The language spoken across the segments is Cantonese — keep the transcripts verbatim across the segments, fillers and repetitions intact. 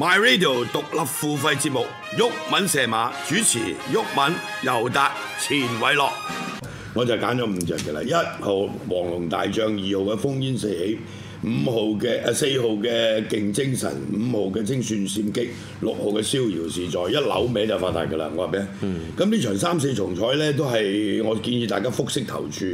My Radio 獨立付費節目，毓民射馬主持，毓民、尤達、錢偉樂。我就揀咗五隻嘅啦，一號黃龍大將，二號嘅烽煙四起，五號嘅誒四號嘅勁精神，五號嘅精算閃擊，六號嘅逍遙自在，一扭尾就發達嘅啦。我話俾你，咁呢、嗯、場三四重彩咧，都係我建議大家複式投注。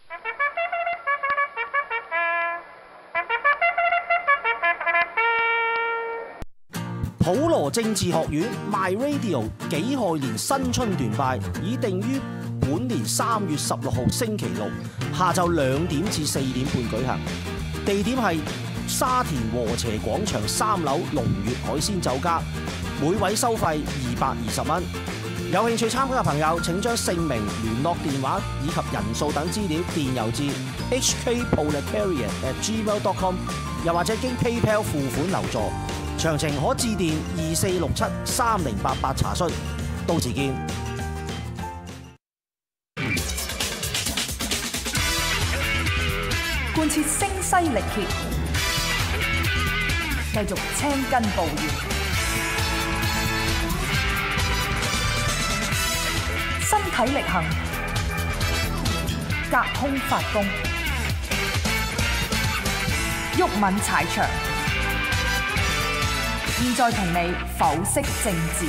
普羅政治學院 My Radio 己亥年新春團拜已定於本年三月十六號星期六下晝兩點至四點半舉行，地點係沙田禾輋廣場三樓龍悅海鮮酒家，每位收費二百二十蚊。有興趣參加嘅朋友請將姓名、聯絡電話以及人數等資料電郵至 h k proletariat at gmail dot com， 又或者經 PayPal 付款留座。詳情可致電二四六七三零八八查詢。到時見。 貫徹聲嘶力竭，繼續青筋暴現，身體力行，隔空發功，毓民踩場。現在同你剖析政治。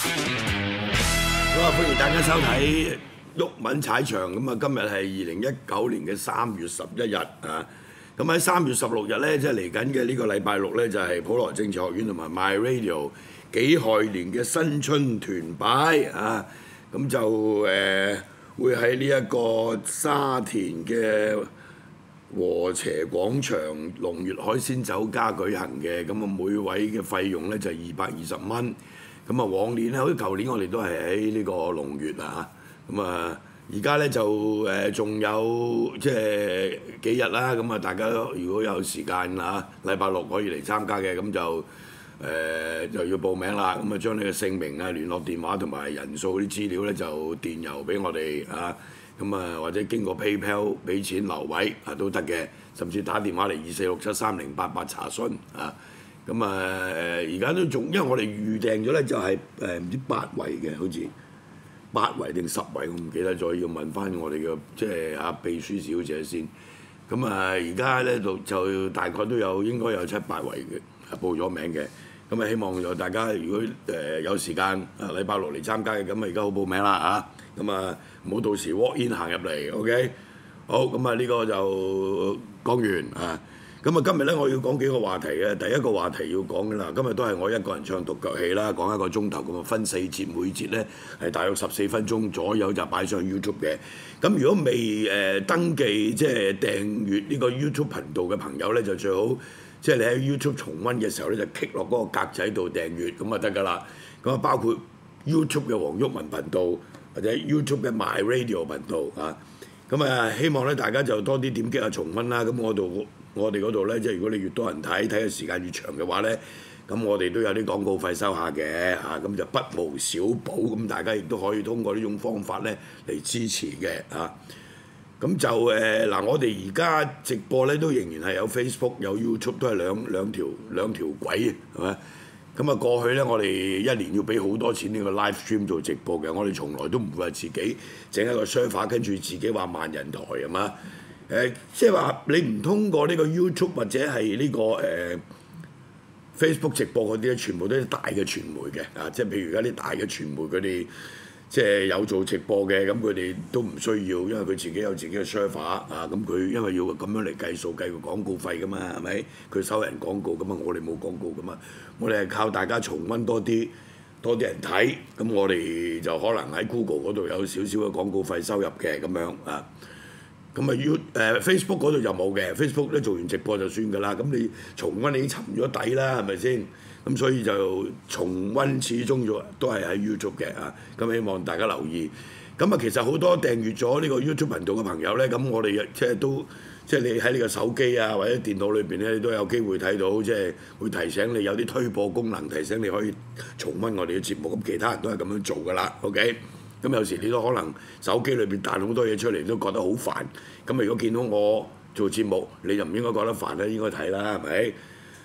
好啊！歡迎大家收睇毓民踩場。咁啊，今日係二零一九年嘅三月十一日啊。咁喺三月十六日咧，即係嚟緊嘅呢個禮拜六咧，就係普羅政治學院同埋 My Radio 己亥年嘅新春團拜啊。咁就誒、呃、會喺呢一個沙田嘅禾輋廣場龍悅海鮮酒家舉行嘅，咁啊每位嘅費用咧就係二百二十蚊。咁啊往年咧，好似舊年我哋都係喺呢個龍悅啊，咁啊而家咧就誒仲有即係幾日啦。咁啊大家如果有時間啊，禮拜六可以嚟參加嘅，咁就誒、呃、就要報名啦。咁啊將你嘅姓名啊、聯絡電話同埋人數啲資料咧就電郵俾我哋啊。咁啊，或者經過 PayPal 俾錢留位啊都得嘅，甚至打電話嚟二四六七三零八八查詢啊。咁啊誒，而家都仲，因為我哋預訂咗咧，就係誒唔知八圍嘅，好似八圍定十圍，我唔記得咗，要問翻我哋嘅即係啊秘書小姐先。咁啊，而家咧就就大概都有應該有七八圍嘅報咗名嘅。咁啊，希望就大家如果誒有時間啊禮拜六嚟參加嘅，咁啊而家好報名啦啊！咁啊唔好到時 walk in 行入嚟 ，OK？ 好，咁啊呢個就講完啊。咁啊今日咧我要講幾個話題嘅，第一個話題要講嘅啦，今日都係我一個人唱獨腳戲啦，講一個鐘頭咁啊，分四節，每節咧係大約十四分鐘左右就擺上 YouTube 嘅。咁如果未誒登記即係訂閱呢個 YouTube 頻道嘅朋友咧，就最好。即係你喺 YouTube 重温嘅時候咧，就 click 落嗰個格仔度訂閱咁啊得㗎啦。咁啊包括 YouTube 嘅黃毓民頻道或者 YouTube 嘅 My Radio 頻道啊。咁啊希望咧大家就多啲點擊啊重温啦。咁我度我哋嗰度咧，即係如果你越多人睇，睇嘅時間越長嘅話咧，咁我哋都有啲廣告費收下嘅嚇。咁就不無小補，咁大家亦都可以通過呢種方法咧嚟支持嘅嚇。咁就誒嗱、呃，我哋而家直播咧都仍然係有 Facebook 有 YouTube 都係兩兩條兩條軌係咪？咁啊過去咧，我哋一年要俾好多錢呢個 live stream 做直播嘅，我哋從來都唔會話自己整一個 server 跟住自己話萬人台係嘛？誒、呃，即係話你唔通過呢個 YouTube 或者係呢、這個誒、呃、Facebook 直播嗰啲咧，全部都係大嘅傳媒嘅啊！即係譬如而家啲大嘅傳媒佢哋。即係有做直播嘅，咁佢哋都唔需要，因為佢自己有自己嘅 server 啊，咁佢因為要咁樣嚟計數計個廣告費噶嘛，係咪？佢收人廣告咁啊，我哋冇廣告噶嘛，我哋係靠大家重温多啲，多啲人睇，咁我哋就可能喺 Google 嗰度有少少嘅廣告費收入嘅咁樣啊。咁啊 You 誒 Facebook 嗰度就冇嘅 ，Facebook 咧做完直播就算㗎啦。咁你重温你已經沉咗底啦，係咪先？咁所以就重温始終咗都係喺 YouTube 嘅啊。咁希望大家留意。咁啊，其實好多訂閱咗呢個 YouTube 頻道嘅朋友咧，咁我哋即係都即係你喺你個手機啊或者電腦裏邊咧，你都有機會睇到，即係會提醒你有啲推播功能，提醒你可以重温我哋嘅節目。咁其他人都係咁樣做㗎啦。OK。咁有時你都可能手機裏邊彈好多嘢出嚟，都覺得好煩。咁如果見到我做節目，你就唔應該覺得煩啦，應該睇啦，係咪？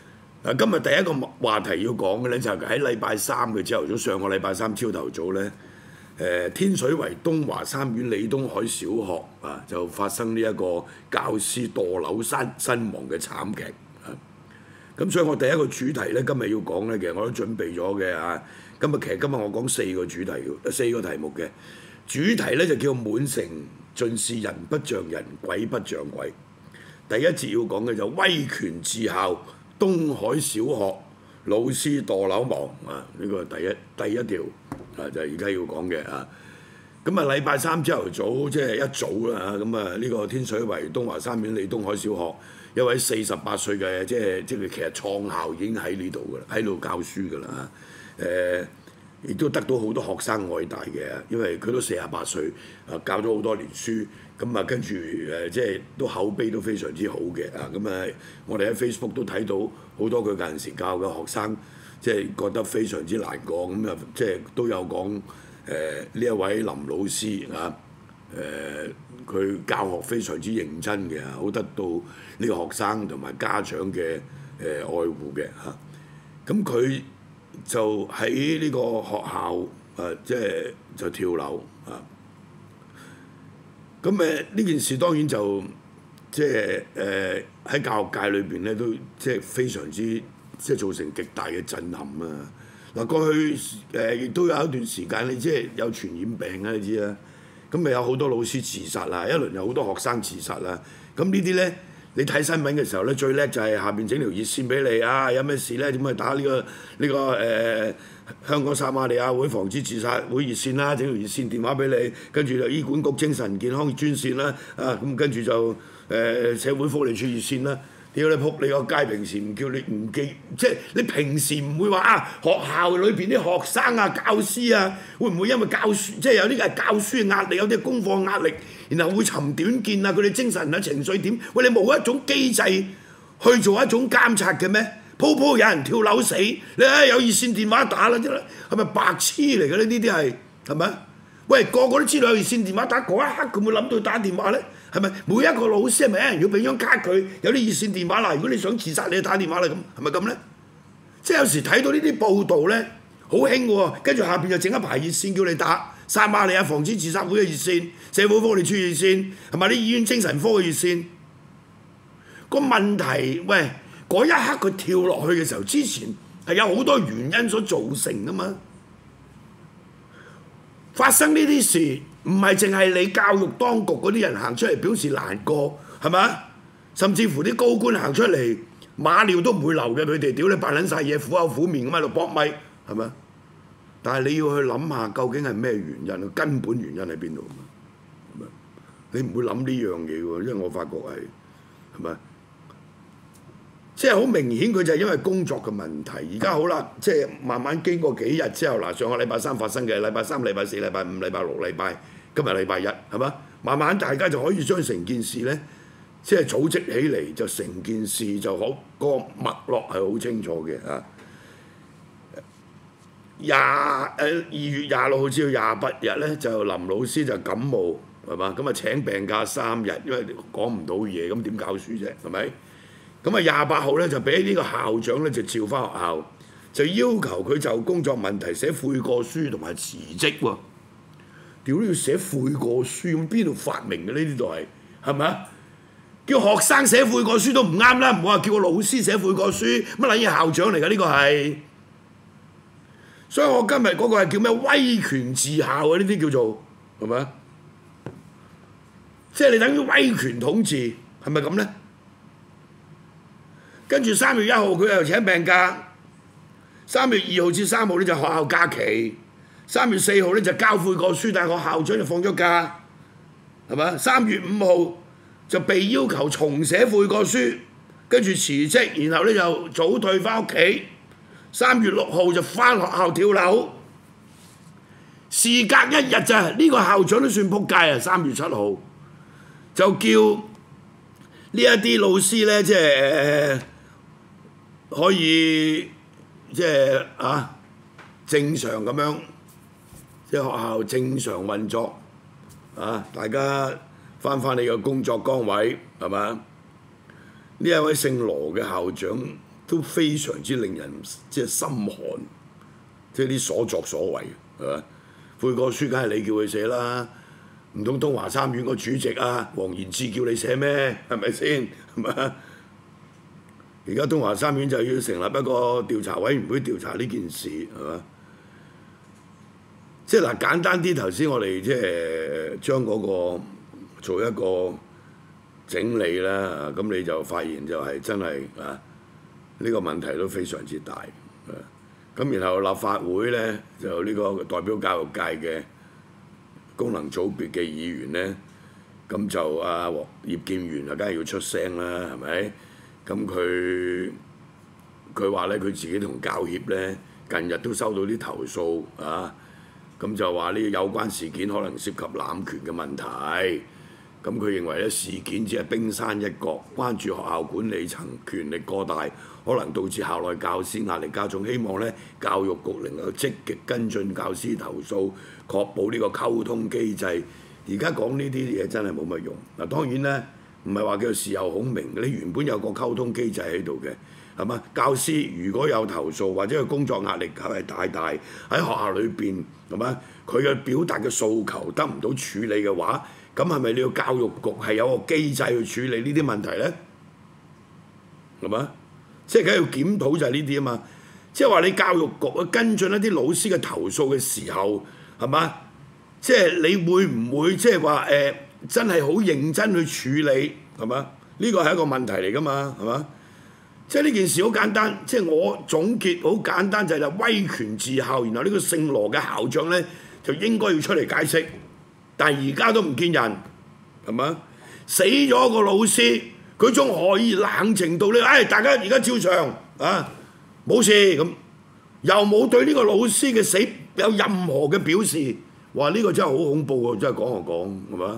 嗱，今日第一個話題要講嘅咧就係喺禮拜三嘅朝頭早，上個禮拜三朝頭早咧，誒、呃、天水圍東華三院李東海小學啊就發生呢一個教師墮樓身身亡嘅慘劇啊！咁所以我第一個主題咧今日要講咧，其實我都準備咗嘅啊。今日其實今日我講四個主題嘅，四個題目嘅主題咧就叫滿城盡是人不像人，鬼不像鬼。第一節要講嘅就威權治校。東海小學老師墮樓亡啊！呢個第一第一條啊，就係而家要講嘅啊。咁啊，禮拜三朝頭早即係一早啦嚇，咁啊呢個天水圍東華三院李東海小學一位四十八歲嘅即係即係其實創校已經喺呢度噶啦，喺度教書噶啦嚇。誒，亦都得到好多學生愛戴嘅，因為佢都四十八歲啊，教咗好多年書。咁啊，跟住誒，即係都口碑都非常之好嘅啊！咁啊，我哋喺 Facebook 都睇到好多佢嗰陣時教嘅學生，即係覺得非常之難過。咁啊，即係都有講誒呢一位林老師啊，誒、呃、佢教學非常之認真嘅，好得到呢個學生同埋家長嘅誒、呃、愛護嘅嚇。咁、啊、佢就喺呢個學校誒、啊，即係就跳樓啊！咁誒呢件事當然就即係誒喺教育界裏邊咧，都即係非常之即係造成極大嘅震撼啊！嗱，過去誒亦都有一段時間，你即係有傳染病啊，你知啦。咁咪有好多老師自殺啦，一輪有好多學生自殺啦。咁呢啲咧，你睇新聞嘅時候咧，最叻就係下邊整條熱線俾你啊！有咩事咧？點去打呢個呢個誒？香港撒瑪利亞會防止自殺會熱線啦，整條熱線電話俾你，跟住就醫管局精神健康專線啦，啊咁跟住就誒、呃、社會福利處熱線啦。屌你仆你個街，平時唔叫你唔記，即係你平時唔會話啊學校裏邊啲學生啊教師啊，會唔會因為教書即係有啲係教書嘅壓力，有啲功課壓力，然後會尋短見啊？佢哋精神啊情緒點？喂，你冇一種機制去做一種監察嘅咩？鋪鋪有人跳樓死，你睇有熱線電話打啦，啫啦，係咪白痴嚟嘅咧？呢啲係係咪？喂，個個都知道有熱線電話打，嗰一刻佢會諗到打電話咧？係咪？每一個老師係咪一人要俾張卡佢？有啲熱線電話啦，如果你想自殺，你就打電話啦，咁係咪咁咧？即係有時睇到呢啲報道咧，好興喎，跟住下邊就整一排熱線叫你打，撒瑪利亞防止自殺會嘅熱線、社會福利處熱線，係咪啲醫院精神科嘅熱線？個問題，喂。嗰一刻佢跳落去嘅時候，之前係有好多原因所造成噶嘛。發生呢啲事唔係淨係你教育當局嗰啲人行出嚟表示難過，係咪？甚至乎啲高官行出嚟馬尿都唔會流嘅，佢哋屌你扮撚晒嘢，苦口苦面咁喺度搏咪，係咪？但係你要去諗下，究竟係咩原因？根本原因喺邊度？你唔會諗呢樣嘢喎，因為我發覺係係咪？即係好明顯，佢就係因為工作嘅問題。而家好啦，即係慢慢經過幾日之後，嗱，上個禮拜三發生嘅，禮拜三、禮拜四、禮拜五、禮拜六、禮拜今日禮拜一，係嘛？慢慢大家就可以將成件事咧，即係組織起嚟，就成件事就好，個脈絡係好清楚嘅啊。廿誒二月廿六號至到廿八日咧，就林老師就感冒係嘛？咁啊請病假三日，因為講唔到嘢，咁點教書啫？係咪？咁啊廿八號咧就俾呢個校長咧就召翻學校，就要求佢就工作問題寫悔過書同埋辭職喎。屌都要寫悔過書，咁邊度發明嘅呢？呢度係係咪啊？叫學生寫悔過書都唔啱啦，唔好話叫個老師寫悔過書，乜撚嘢校長嚟㗎？呢個係，所以我今日嗰個係叫咩威權治校啊？呢啲叫做係咪啊？即係你等於威權統治，係咪咁咧？跟住三月一號佢又請病假，三月二號至三號咧就學校假期，三月四號咧就交悔過書，但係個校長就放咗假，係咪？三月五號就被要求重寫悔過書，跟住辭職，然後咧就早退翻屋企。三月六號就翻學校跳樓，事隔一日咋？呢個校長都算仆街啊！三月七號就叫呢一啲老師咧，即係可以即係啊正常咁樣，即係學校正常運作啊！大家翻返你嘅工作崗位係嘛？呢一位姓羅嘅校長都非常之令人即係心寒，即係啲所作所為係嘛？悔過書梗係你叫佢寫啦，唔通東華三院個主席啊黃賢志叫你寫咩？係咪先？係嘛？而家東華三院就要成立一個調查委員會調查呢件事係嘛？即係嗱簡單啲，頭先我哋即係將嗰個做一個整理啦，咁你就發現就係真係啊呢個問題都非常之大。咁然後立法會呢，就呢個代表教育界嘅功能組別嘅議員呢，咁就阿葉建源啊，梗係要出聲啦，係咪？咁佢佢話咧，佢自己同教協咧近日都收到啲投訴啊，咁就話呢有關事件可能涉及濫權嘅問題。咁佢認為咧事件只係冰山一角，關注學校管理層權力過大，可能導致校內教師壓力加重。希望咧教育局能夠積極跟進教師投訴，確保呢個溝通機制。而家講呢啲嘢真係冇乜用。嗱，當然咧。唔係話叫事後孔明，你原本有個溝通機制喺度嘅，係嘛？教師如果有投訴或者佢工作壓力係大大喺學校裏邊，係嘛？佢嘅表達嘅訴求得唔到處理嘅話，咁係咪你個教育局係有個機制去處理呢啲問題咧？係嘛？即係梗係要檢討就係呢啲啊嘛。即係話你教育局去跟進一啲老師嘅投訴嘅時候，係嘛？即係你會唔會即係話誒？真係好認真去處理係嘛？呢個係一個問題嚟㗎嘛係嘛？即係呢件事好簡單，即係我總結好簡單就係威權治校，然後呢個姓羅嘅校長呢，就應該要出嚟解釋，但係而家都唔見人係嘛？死咗個老師，佢仲可以冷靜到呢？誒、哎、大家而家照常啊冇事咁，又冇對呢個老師嘅死有任何嘅表示，話呢、呢個真係好恐怖喎！真係講就講係嘛？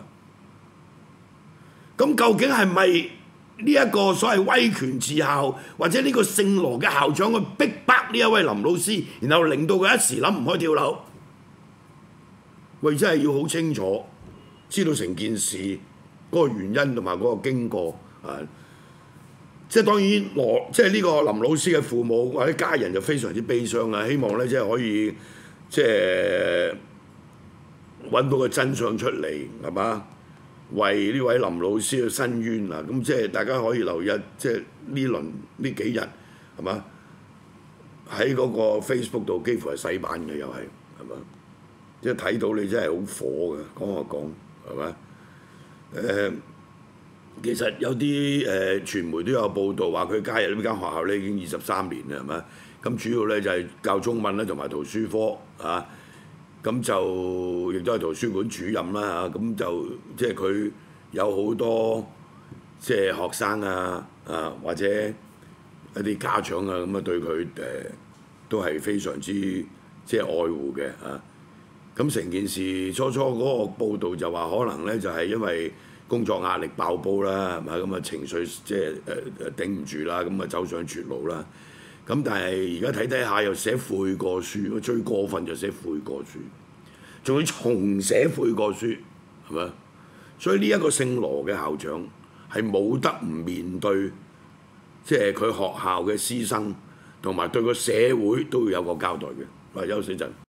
咁究竟係咪呢一個所謂威權治校，或者呢個姓羅嘅校長去逼迫呢一位林老師，然後令到佢一時諗唔開跳樓？喂，真係要好清楚，知道成件事嗰個原因同埋嗰個經過啊！即係當然羅，即係呢個林老師嘅父母或者家人就非常之悲傷啦，希望咧即係可以即係揾到個真相出嚟，係嘛？為呢位林老師嘅申冤啊！咁即係大家可以留意，即係呢輪呢幾日係嘛？喺嗰個 Facebook 度幾乎係洗版嘅，又係係嘛？即係睇到你真係好火嘅，講就講係嘛？誒、呃，其實有啲誒、呃、傳媒都有報道話佢加入呢間學校咧已經二十三年啦，係嘛？咁主要咧就係、是、教中文咧同埋圖書科啊。咁就亦都係圖書館主任啦嚇，咁就即係佢有好多即係學生啊啊或者一啲家長啊咁啊對佢誒、呃、都係非常之即係愛護嘅啊。咁成件事初初嗰個報導就話可能咧就係因為工作壓力爆煲啦，係咪咁啊情緒即係誒誒頂唔住啦，咁啊走上絕路啦。咁但係而家睇睇下又寫悔過書，最過分就寫悔過書，仲要重寫悔過書，係咪？所以呢一個姓羅嘅校長係冇得唔面對，即係佢學校嘅師生，同埋對個社會都要有個交代嘅。嗱，休息陣。